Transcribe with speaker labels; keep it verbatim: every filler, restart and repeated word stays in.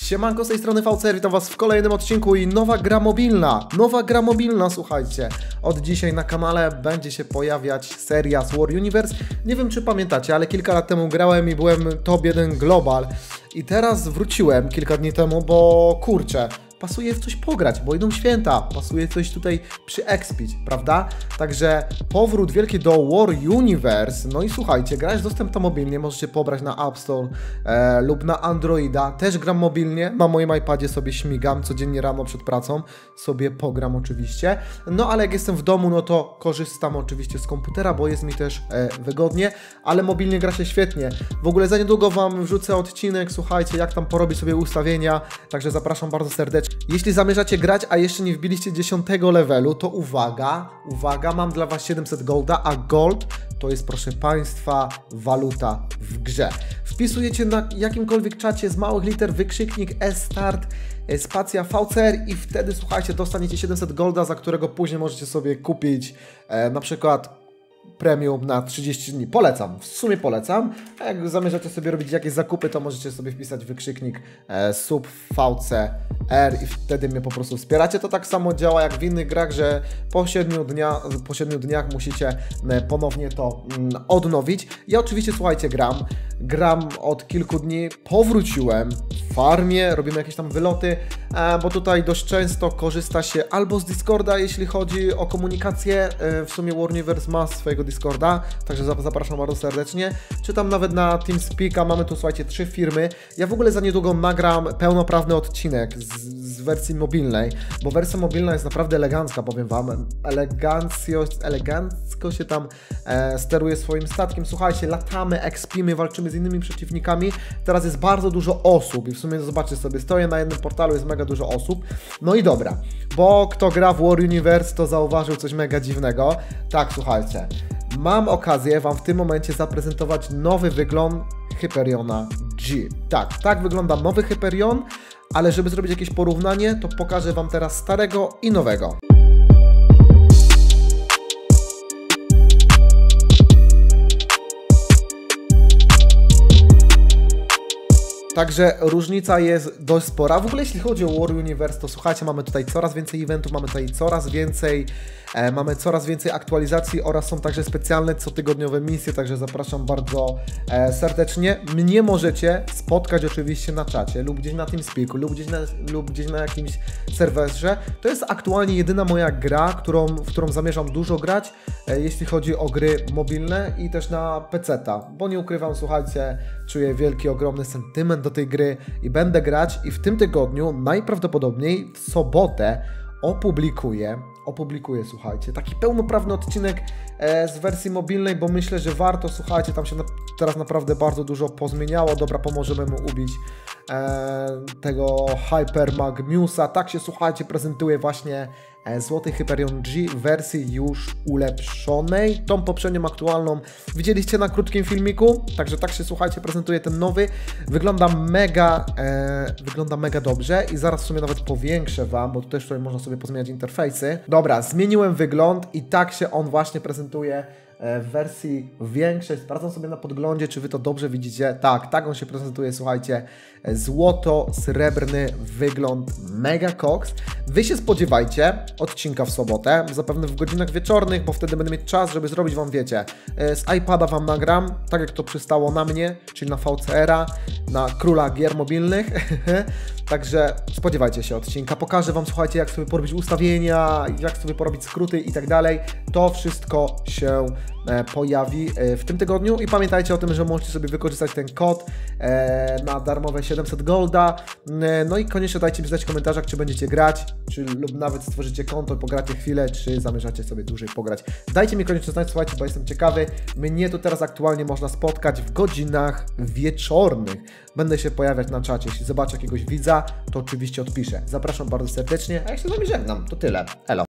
Speaker 1: Siemanko, z tej strony V C R, witam was w kolejnym odcinku i nowa gra mobilna, nowa gra mobilna, słuchajcie. Od dzisiaj na kanale będzie się pojawiać seria z War Universe. Nie wiem, czy pamiętacie, ale kilka lat temu grałem i byłem top jeden global. I teraz wróciłem kilka dni temu, bo kurczę, pasuje w coś pograć, bo idą święta, pasuje coś tutaj przyekspić, prawda? Także powrót wielki do War Universe. No i słuchajcie, gra jest dostępna mobilnie, możecie pobrać na App Store e, lub na Androida. Też gram mobilnie, na moim iPadzie sobie śmigam, codziennie rano przed pracą sobie pogram oczywiście. No ale jak jestem w domu, no to korzystam oczywiście z komputera, bo jest mi też e, wygodnie, ale mobilnie gra się świetnie. W ogóle za niedługo wam wrzucę odcinek, słuchajcie, jak tam porobić sobie ustawienia, także zapraszam bardzo serdecznie. Jeśli zamierzacie grać, a jeszcze nie wbiliście dziesiątego levelu, to uwaga, uwaga, mam dla was siedemset golda, a gold to jest, proszę państwa, waluta w grze. Wpisujecie na jakimkolwiek czacie z małych liter wykrzyknik e-start, spacja V C R i wtedy, słuchajcie, dostaniecie siedemset golda, za którego później możecie sobie kupić e, na przykład premium na trzydzieści dni. Polecam, w sumie polecam. A jak zamierzacie sobie robić jakieś zakupy, to możecie sobie wpisać wykrzyknik e, sub V C R i wtedy mnie po prostu wspieracie. To tak samo działa jak w innych grach, że po siedmiu, dnia, po siedmiu dniach musicie e, ponownie to mm, odnowić. Ja oczywiście, słuchajcie, gram. Gram od kilku dni, powróciłem w farmie, robimy jakieś tam wyloty, e, bo tutaj dość często korzysta się albo z Discorda, jeśli chodzi o komunikację. E, w sumie War Universe ma swojego Discorda, także zapraszam bardzo serdecznie. Czy tam nawet na TeamSpeaka, mamy tu, słuchajcie, trzy firmy. Ja w ogóle za niedługo nagram pełnoprawny odcinek z, z wersji mobilnej, bo wersja mobilna jest naprawdę elegancka, powiem wam. Elegancjo, elegancko się tam e, steruje swoim statkiem. Słuchajcie, latamy, ekspimy, walczymy z innymi przeciwnikami. Teraz jest bardzo dużo osób i w sumie zobaczcie sobie, stoję na jednym portalu, jest mega dużo osób. No i dobra, bo kto gra w War Universe, to zauważył coś mega dziwnego. Tak, słuchajcie, mam okazję wam w tym momencie zaprezentować nowy wygląd Hyperiona G. Tak, tak wygląda nowy Hyperion, ale żeby zrobić jakieś porównanie, to pokażę wam teraz starego i nowego. Także różnica jest dość spora. W ogóle jeśli chodzi o War Universe, to słuchajcie, mamy tutaj coraz więcej eventów, mamy tutaj coraz więcej, e, mamy coraz więcej aktualizacji oraz są także specjalne cotygodniowe misje, także zapraszam bardzo e, serdecznie. Mnie możecie spotkać oczywiście na czacie lub gdzieś na TeamSpeaku lub gdzieś na, lub gdzieś na jakimś serwerze. To jest aktualnie jedyna moja gra, którą, w którą zamierzam dużo grać, e, jeśli chodzi o gry mobilne i też na peceta, bo nie ukrywam, słuchajcie, czuję wielki, ogromny sentyment do tej gry i będę grać i w tym tygodniu najprawdopodobniej w sobotę opublikuję, opublikuję, słuchajcie, taki pełnoprawny odcinek e, z wersji mobilnej, bo myślę, że warto, słuchajcie, tam się na, teraz naprawdę bardzo dużo pozmieniało. Dobra, pomożemy mu ubić e, tego Hyper Magnusa. Tak się, słuchajcie, prezentuje właśnie e, Złoty Hyperion G w wersji już ulepszonej. Tą poprzednią aktualną widzieliście na krótkim filmiku, także tak się, słuchajcie, prezentuje ten nowy. Wygląda mega, e, wygląda mega dobrze i zaraz w sumie nawet powiększę wam, bo tu też tutaj można sobie pozmieniać interfejsy. Dobra, zmieniłem wygląd i tak się on właśnie prezentuje w wersji większej. Sprawdzam sobie na podglądzie, czy wy to dobrze widzicie. Tak, tak on się prezentuje, słuchajcie. Złoto-srebrny wygląd, mega koks. Wy się spodziewajcie odcinka w sobotę, zapewne w godzinach wieczornych, bo wtedy będę mieć czas, żeby zrobić wam, wiecie, z iPada wam nagram, tak jak to przystało na mnie, czyli na V C R-a, na króla gier mobilnych. Także spodziewajcie się odcinka. Pokażę wam, słuchajcie, jak sobie porobić ustawienia, jak sobie porobić skróty i tak dalej. To wszystko się e, pojawi e, w tym tygodniu i pamiętajcie o tym, że możecie sobie wykorzystać ten kod e, na darmowe siedemset golda. E, no i koniecznie dajcie mi znać w komentarzach, czy będziecie grać, czy lub nawet stworzycie konto, pogracie chwilę, czy zamierzacie sobie dłużej pograć. Dajcie mi koniecznie znać, słuchajcie, bo jestem ciekawy. Mnie tu teraz aktualnie można spotkać w godzinach wieczornych. Będę się pojawiać na czacie. Jeśli zobaczę jakiegoś widza, to oczywiście odpiszę. Zapraszam bardzo serdecznie, a ja się z wami żegnam. To tyle. Elo.